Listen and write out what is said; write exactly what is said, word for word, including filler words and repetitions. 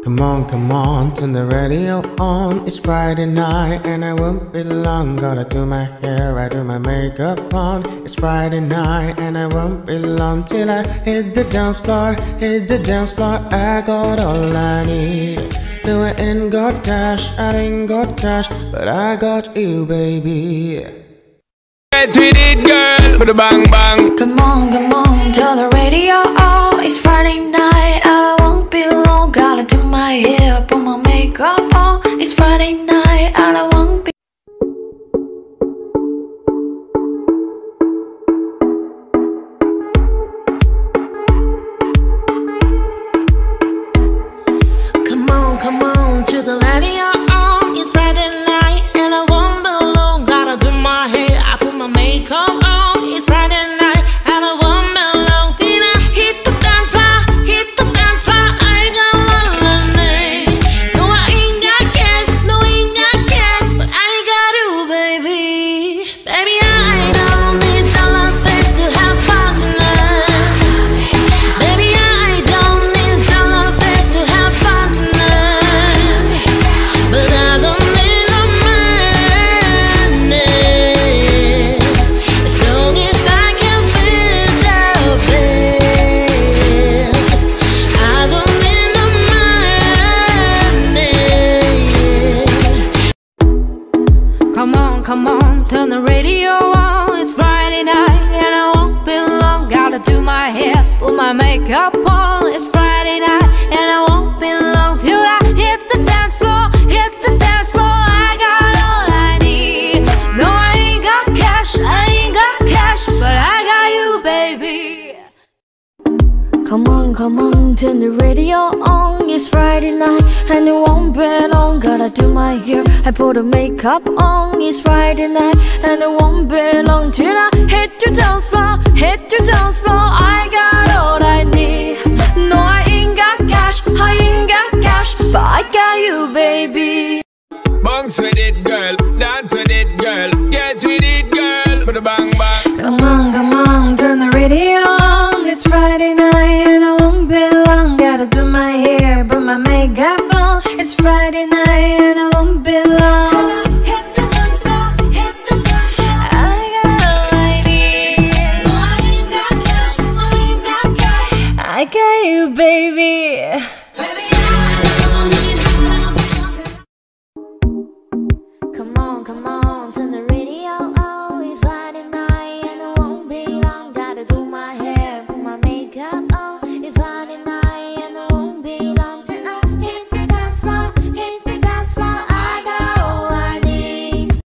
Come on, come on, turn the radio on. It's Friday night and I won't be long. Gotta do my hair, I do my makeup on. It's Friday night and I won't be long till I hit the dance floor, hit the dance floor. I got all I need. No, I ain't got cash, I ain't got cash, but I got you, baby. Get with it, girl, with a bang bang. Come on, come on, turn the radio on. It's Friday night and I won't be long. Gotta do my hair, put my makeup on. It's Friday night and I won't be. Come on, come on, to the radio on. It's Friday night and I won't be long. Gotta do my hair, I put my makeup on. It's Friday night and I won't be long till I hit the dance floor, hit the dance floor. I got all I need. No, I ain't got cash, no, I ain't got cash, but I got you, baby. Baby, I don't need dollar face to have fun tonight. Baby, I don't need dollar face to have fun tonight. But I don't need no money, as long as I can feel so bad. I don't need no money. Come on, come on, turn the radio on. It's Friday night and I won't be long. Gotta do my hair, put my makeup on. It's Friday night and I won't be long till I hit the dance floor, hit the dance floor. I got all I need. No, I ain't got cash, I ain't got cash, but I got you, baby. Come on, come on, turn the radio on. It's Friday night and it won't be long. Gotta do my hair, I put the makeup on. It's Friday night and it won't be long till I hit the dance floor, hit the dance floor. I got all I need. No, I ain't got cash, I ain't got cash, but I got you, baby. Bounce with it, girl, dance with it, girl. Get with it, girl, with a bang bang. Come on, come on, turn the radio on. It's Friday night and I won't be long. Gotta do my hair, put my makeup on. It's Friday night and I won't be long till I hit the dance floor, hit the dance floor. I got all I need. No, I ain't got cash, I ain't got cash. I got you, baby. Baby.